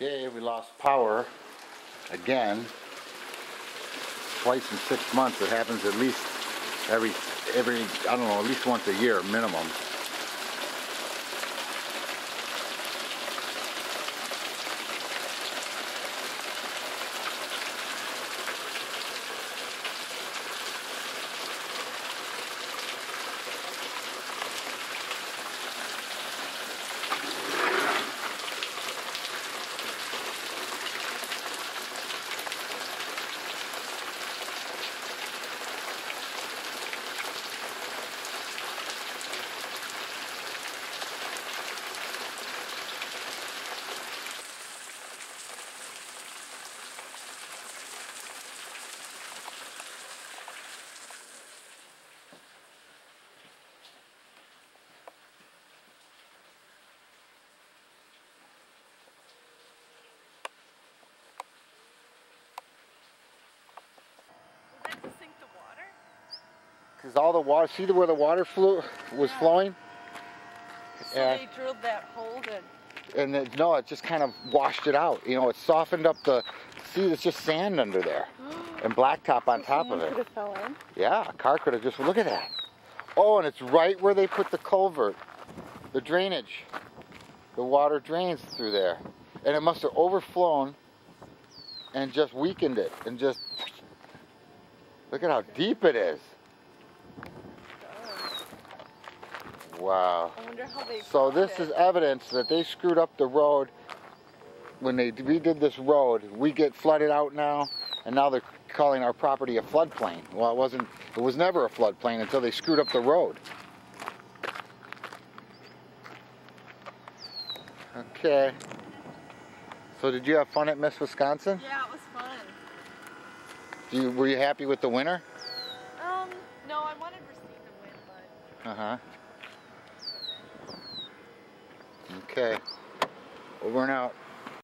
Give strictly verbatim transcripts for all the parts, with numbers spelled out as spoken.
Okay, we lost power again. Twice in six months. It happens at least every, every, I don't know, at least once a year minimum. Because all the water, see where the water flew was yeah. flowing? So and, they drilled that hole then? And it, no, it just kind of washed it out. You know, it softened up the, see, there's just sand under there. And blacktop on top of it. Could have fell in? Yeah, a car could have just, look at that. Oh, and it's right where they put the culvert, the drainage. The water drains through there. And it must have overflown and just weakened it. And just, look at how deep it is. Wow. I wonder how they so this it. is evidence that they screwed up the road when they redid this road. We get flooded out now, and now they're calling our property a floodplain. Well, it wasn't. It was never a floodplain until they screwed up the road. Okay. So did you have fun at Miss Wisconsin? Yeah, it was fun. Do you, were you happy with the winter? Um, no, I wanted Racine to win, but... Uh-huh. Okay. Over and out.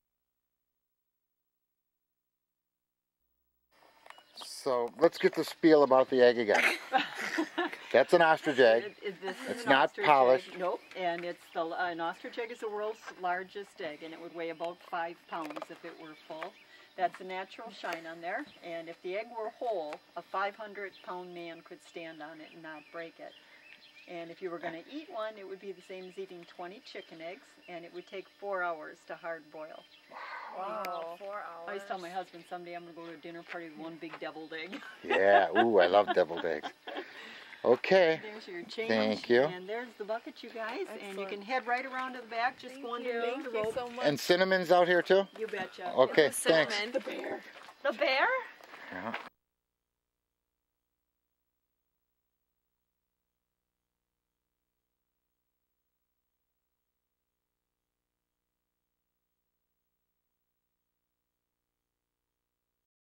So let's get the spiel about the egg again. That's an ostrich egg. It, it, this it's is an not ostrich polished. Egg. Nope. And it's the uh, an ostrich egg is the world's largest egg, and it would weigh about five pounds if it were full. That's a natural shine on there. And if the egg were whole, a five hundred pound man could stand on it and not break it. And if you were going to eat one, it would be the same as eating twenty chicken eggs, and it would take four hours to hard boil. Wow, four hours. I always tell my husband someday I'm going to go to a dinner party with one big deviled egg. Yeah, ooh, I love deviled eggs. Okay. There's your change. Thank you. And there's the bucket, you guys. Excellent. And you can head right around to the back, just Thank go on you. the Thank rope. you so much. And Cinnamon's out here too? You betcha. Okay, the cinnamon. thanks. The bear. The bear? Yeah.